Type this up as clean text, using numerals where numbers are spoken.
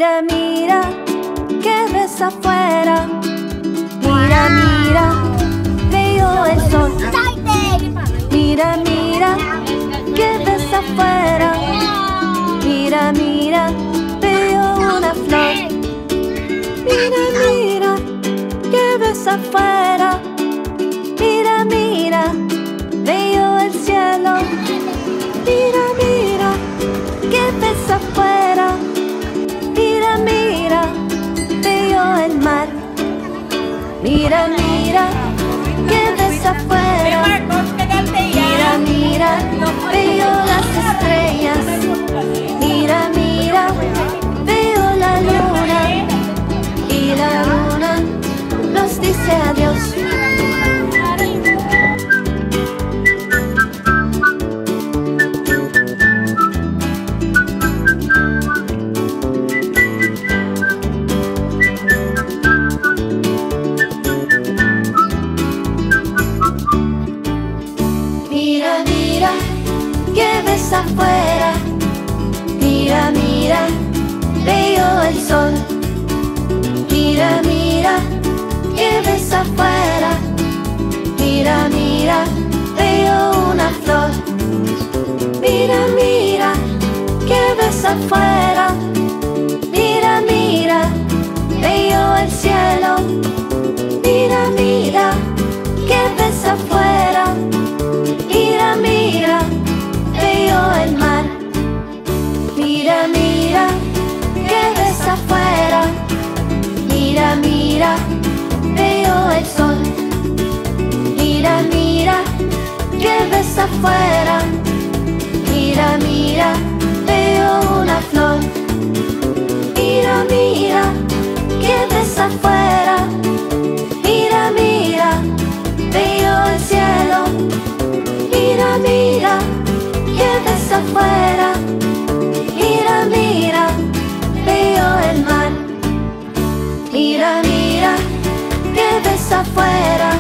Mira, mira, ¿qué ves afuera? Mira, mira, veo el sol. Mira, mira, ¿qué ves afuera? Mira, mira, veo una flor. Mira, mira, ¿qué ves afuera? Mira, mira, veo el cielo. Mira, mira, ¿qué ves afuera? Mira, mira, veo el mar. Mira, mira, ¿qué ves afuera? Mira, mira, veo las estrellas. Mira, mira, veo la luna. Y la luna nos dice adiós. Mira, mira, ¿qué ves afuera? Mira, mira, veo el sol. Mira, mira, ¿qué ves afuera? Mira, mira, veo una flor. Mira, mira, ¿qué ves afuera? Mira, mira, veo el cielo. Mira, mira, ¿qué ves afuera? Mira, mira, veo el mar. Mira, mira, ¿qué ves afuera? Mira, mira, veo el sol. Mira, mira, ¿qué ves afuera? Mira, mira, veo una flor. Mira, mira, ¿qué ves afuera? Mira, mira, veo el cielo. Mira, mira, ¿qué ves afuera? Mira, mira, veo el mar. Mira, mira, ¿qué ves afuera?